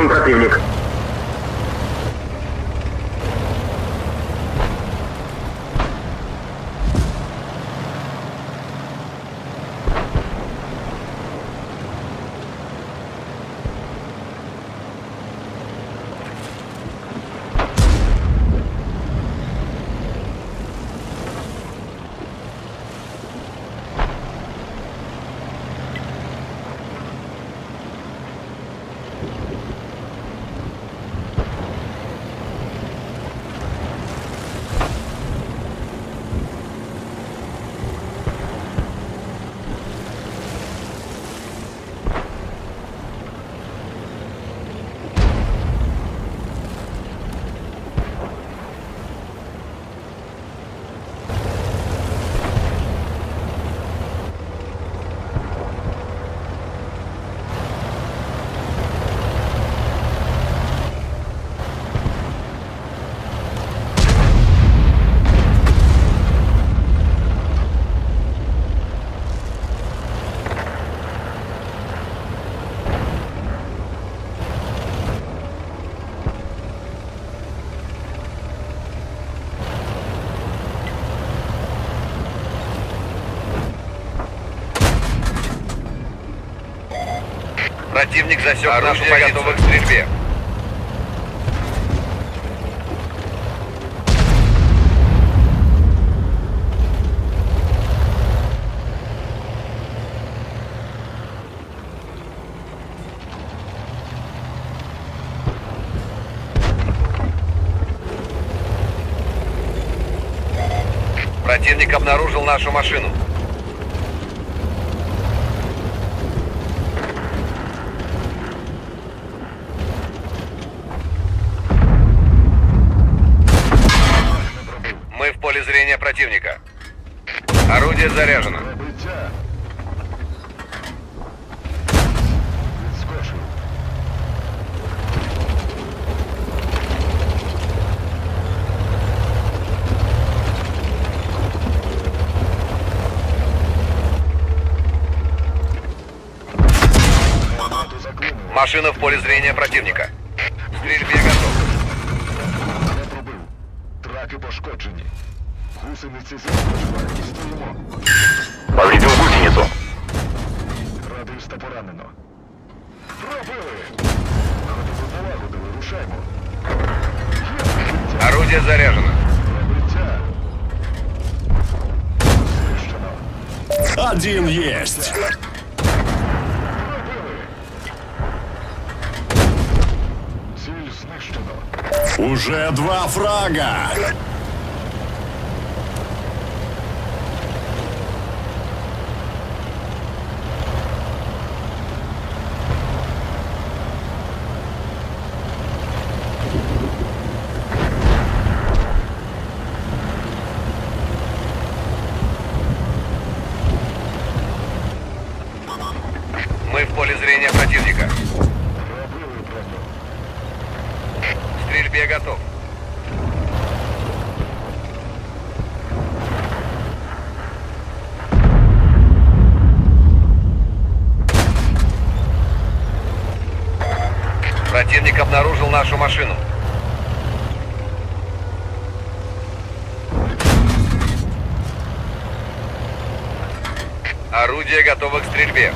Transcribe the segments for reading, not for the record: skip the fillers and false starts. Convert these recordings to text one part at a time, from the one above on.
Видим противник. Противник засек нашу позицию. Готовы к стрельбе. Противник обнаружил нашу машину. Мы в поле зрения противника. Орудие заряжено. Машина в поле зрения противника. К стрельбе готов. Траки пошкоджені. Гусениці зіскочувають. Стоїмо. Повредил гусеницу. Радиста поранено. Пробили! Ходили налагодили, рушаймо. Орудие заряжено. Пробиття. Знищено. Один есть. Ціль знищено. Уже 2 фрага. Мы в поле зрения противника. Пробили, правда. К стрельбе готов. Противник обнаружил нашу машину. Орудие готово к стрельбе.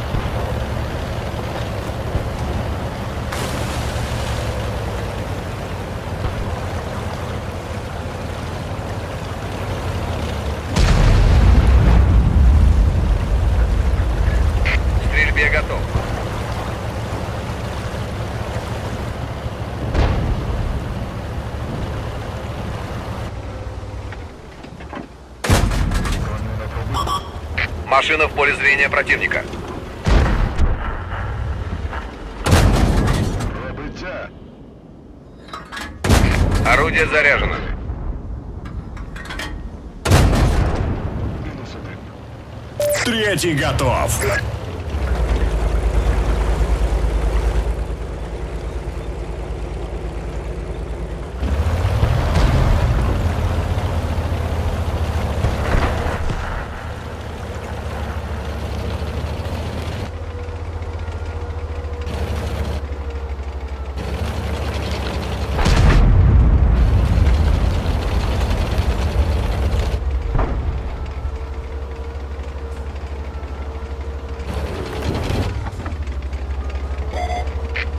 К стрельбе готов. Машина в поле зрения противника. Пробиття. Орудие заряжено. Мінус один. 3 готов.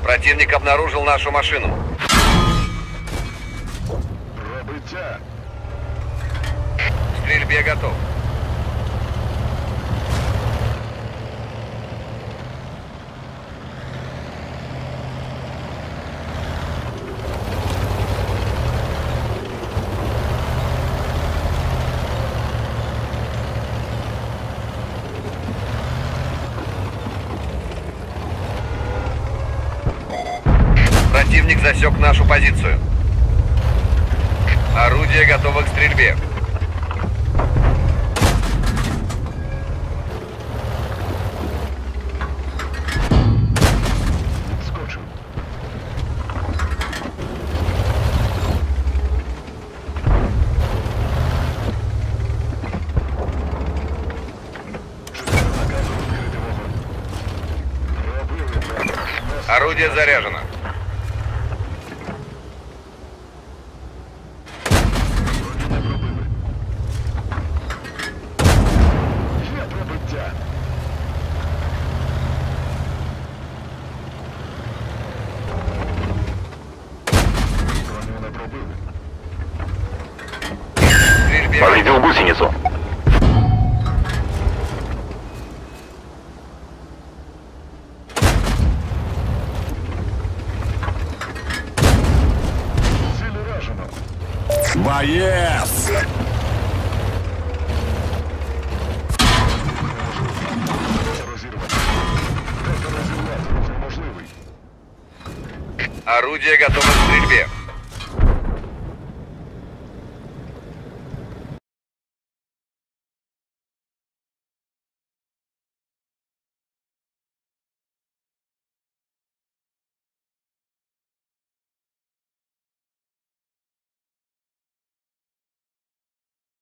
Противник обнаружил нашу машину. Пробиття. К стрельбе готов. Противник засек нашу позицию. Орудие готово к стрельбе. Відскочив. Чотири наказу відкрити вогонь. Пробили прямо. Орудие заряжено. Вроді не пробили. Є пробиття. Броню не пробили. К стрельбе готов. Повредил гусеницу. Ціль уражено. Боец! Розірвати. Просто розірвати. Це можливий. Орудие готово к стрельбе.